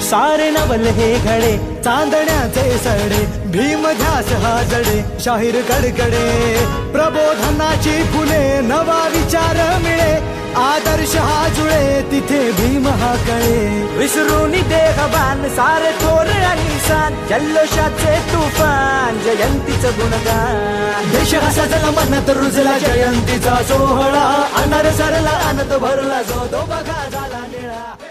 सारे नवल हे घडे चांदण्याचे सडे भीम ध्यास हा जडे शाहीर कडकडे प्रबोधनाची फुले नवा विचार मिळे आदर्श हा जुळे तिथे भीम हा कळे विसरून देहबान सारे थोर आणि सान जल्लोषाचे तुफान जयंतीचं गुणगान देश हा सजला मनात रुजला जयंतीचा सोहळा अनार सरला आनंद भरला जो तो बघा झाला निळा